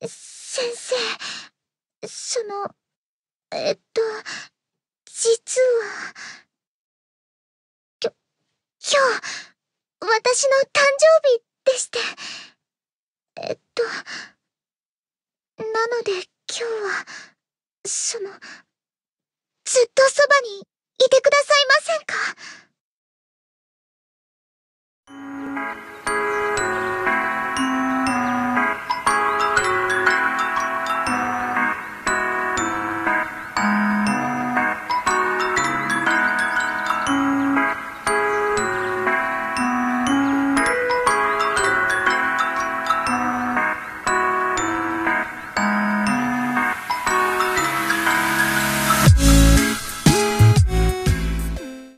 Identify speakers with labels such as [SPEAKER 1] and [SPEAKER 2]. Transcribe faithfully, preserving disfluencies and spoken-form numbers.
[SPEAKER 1] 先生、その、えっと、実は、きょ、今日、私の誕生日でして、えっと、なので今日は、その、ずっとそばにいてくださいませんか？